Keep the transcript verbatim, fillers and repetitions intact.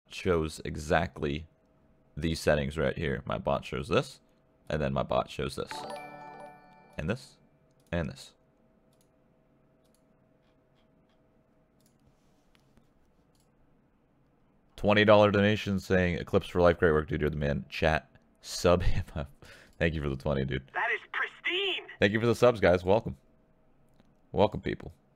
shows exactly these settings right here. My bot shows this, and then my bot shows this, and this, and this. twenty dollar donation saying Eclipse for life, great work, dude. You're the man. Chat, sub him up. Thank you for the twenty, dude. That is pristine. Thank you for the subs, guys. Welcome. Welcome, people.